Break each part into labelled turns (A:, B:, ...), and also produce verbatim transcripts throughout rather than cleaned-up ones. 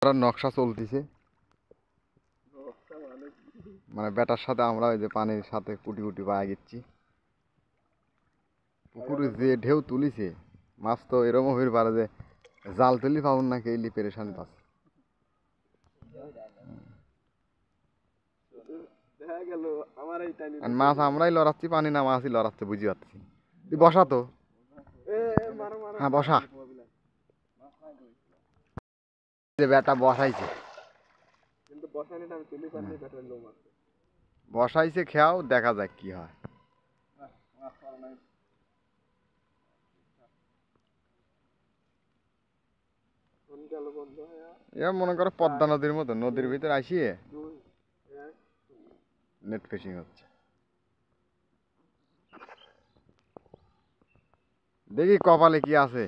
A: নকশা চলতেছে, মানে বেটার সাথে আমরা ওই যে পানির সাথে কুটি কুটি পায়ে গেছি। পুকুরে যে ঢেউ তুলিছে, মাছ তো এরকম হইতে পারে যে জাল তুলি পাবন নাকি এই পেরেশানি পাচ্ছে। মাছ আমরাই লড়াচ্ছি, পানি না মাছই লড়াচ্ছে, বুঝি পাচ্ছি। তুই বসা তো, হ্যাঁ বসা। যে বেটা বসাইছে, বসাইছে খেয়াও, দেখা যাক কি হয়। এ মনে করো পদ্মা নদীর মতো, নদীর ভিতরে আসিয়ে নেট ফিশিং হচ্ছে। দেখি কপালে কি আছে।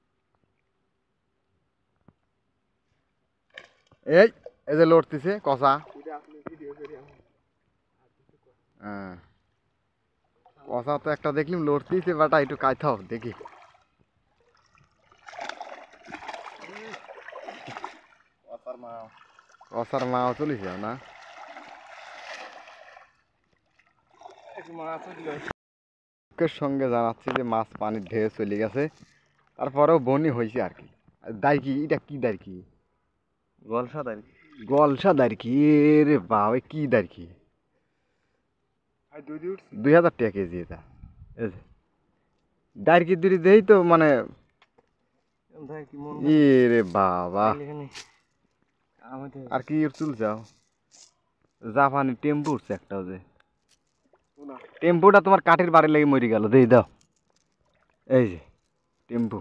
A: এই এই যে লড়তেছে কষা, হ্যাঁ কষা তো একটা দেখলাম লড়তেছে, বাটা একটু কাইথাও দেখি। কষার মাও চলিছে না, সঙ্গে জানাচ্ছি যে মাছ পানির ঢেউ চলে গেছে, তারপরেও বনি হয়েছে আর কি। দাঁড়কি এটা কি দাঁড়কি?
B: গলসা দাঁড়কি।
A: গলসা দাঁড়কি রে বাবা, কি দাঁড়কি? দুই হাজার টাকা কেজি এটা। দাঁড়কি দুটি দেই তো মানে ই রে বাবা। আর কি চুল যাও, জাপানি টেম্পু উঠছে একটা, যে টেম্পুটা তোমার কাঠের বাড়ি লেগে মরে গেল, দিয়ে দাও। এই যে টেম্পু,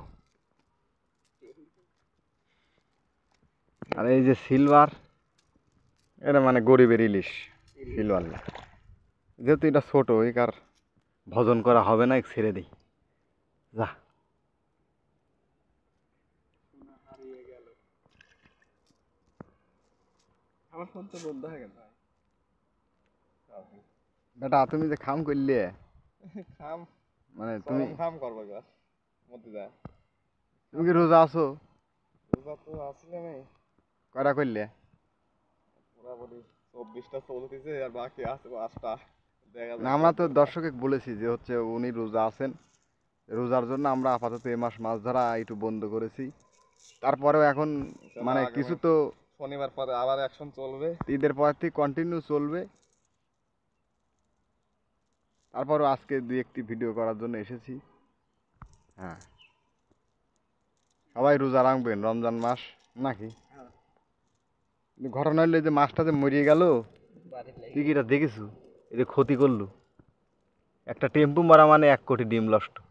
A: আর এই যে সিলভার, এটা মানে গরিবের ইলিশ সিলভার। যেহেতু এটা ছোট, একার ভজন করা হবে না, ছেড়ে দিই যা।
B: আমার ফোন তো বন্ধ হয়ে গেল।
A: বেটা তুমি যে খাম করলে,
B: খাম
A: মানে তুমি
B: খাম করবো মধ্যে যায়।
A: তুমি কি রোজা আছো?
B: রোজা তো আসলে নেই।
A: কয়টা করলে?
B: মোটামুটি চব্বিশটা চলতেছে, আর বাকি আছে পাঁচটা।
A: আমরা তো দর্শকে বলেছি যে হচ্ছে উনি রোজা আছেন, রোজার জন্য আমরা আপাতত এ মাস মাছ ধরা একটু বন্ধ করেছি। তারপরেও এখন মানে কিছু তো
B: শনিবার পরে আবার অ্যাকশন চলবে,
A: ঈদের পর থেকে কন্টিনিউ চলবে। তারপরও আজকে দুই একটি ভিডিও করার জন্য এসেছি। হ্যাঁ, সবাই রোজা রাখবেন রমজান মাস নাকি। ঘটনা হলো যে মাছটা যে মরিয়ে গেল, তুই কি এটা দেখেছো? এই যে ক্ষতি করলো, একটা টেম্পু মারা মানে এক কোটি ডিম নষ্ট।